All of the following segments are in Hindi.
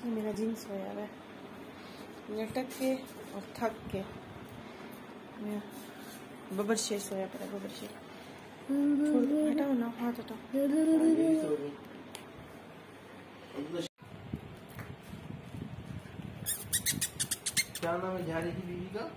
ये मेरा जीन्स सोया हुआ है लटक के और थक के। बबर शेर सोया पड़ा, बबर शेर। हटाओ ना, हाथ हटाओ। क्या नाम है झाड़ी की बीवी का?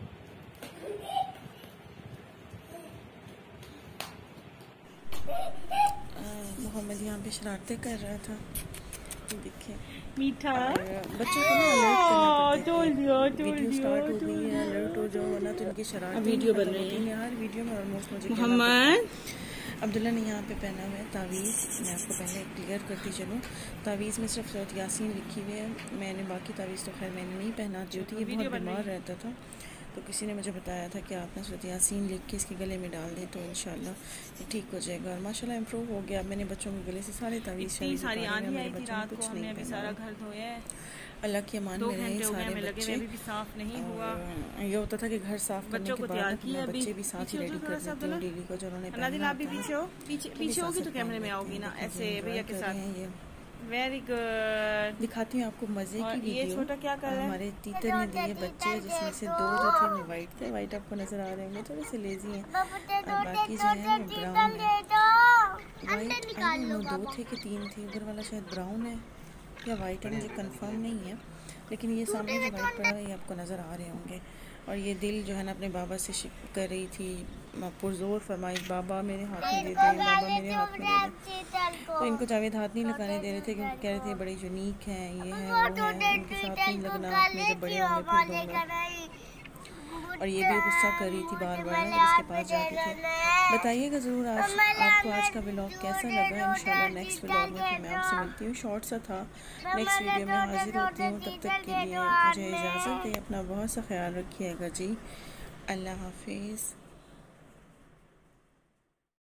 मोहम्मद यहाँ पे शरारतें कर रहा था, देखिए मीठा बच्चों को ना अलर्ट करना पड़ता है। वीडियो स्टार्ट हो गई है, अलर्ट हो जाओ वरना तो इनकी शरारत वीडियो बन रही है यार। वीडियो में ऑलमोस्ट मुझे मोहम्मद अब्दुल्ला ने यहाँ पे पहना हुआ है तावीज़। मैं आपको पहले क्लियर करती चलूँ, तावीज़ में सिर्फ सूरत यासीन लिखी हुई है। मैंने बाकी तावीज़ तो खैर मैंने नहीं पहना, ज्योति ये बहुत बीमार रहता था तो किसी ने मुझे बताया था कि आप ना सूरत यासीन लिख के इसके गले में डाल दें तो इंशाल्लाह ये ठीक हो जाएगा। और माशाल्लाह इम्प्रूव हो गया। मैंने बच्चों के गले से सारे तावीज़ सारी आंधी आई थी रात को, हमने अभी सारा घर धोया है। अल्लाह की अमान में रहे सारे बच्चे। अभी भी साफ नहीं हुआ। ये होता था कि घर साफ करने के बाद अपने बच्चे भी साथ ही रेडी कर देते हैं डेली को, जो उन्होंने आप भी पीछे होगी तो कैमरे में आओगी ना, ऐसे भैया के साथ। Very good. दिखाती हूँ आपको मजे की वीडियो। ये छोटा क्या कर रहा है? हमारे टीचर ने दिए बच्चे, जिसमें से 2 जो थे वो वाइट थे। वाइट आपको नजर आ रहे होंगे, थोड़े से लेजी हैं, और बाकी जो है वो ब्राउन है। वाइट 2 थे कि 3 थे, उधर वाला शायद ब्राउन है या वाइट है, मुझे कंफर्म नहीं है, लेकिन ये सामने जो वाइट पड़ा है ये आपको नज़र आ रहे होंगे। और ये दिल जो है ना अपने बाबा से कर रही थी, पुरजोर फरमाइश, बाबा मेरे हाथ में दे दें, बाबा मेरे हाथ में दे दें। तो इनको जावेद हाथ नहीं लगाने दे रहे थे क्योंकि कह रहे थे बड़े यूनिक हैं, ये है वो है, इनके साथ नहीं लगना, आपने जब बड़े होंगे फिर दूंगा। और ये भी गुस्सा कर रही थी बार बार जब इसके पास जाते थे। बताइएगा ज़रूर आपको आज का व्लॉग कैसा लगा। इंशाल्लाह नेक्स्ट व्लॉग में फिर मैं आपसे मिलती हूँ। शॉर्ट सा था, नेक्स्ट वीडियो में हाजिर होती हूँ। तब तक के लिए मुझे इजाज़त दें, अपना बहुत सा ख्याल रखिएगा जी। अल्लाह हाफिज़।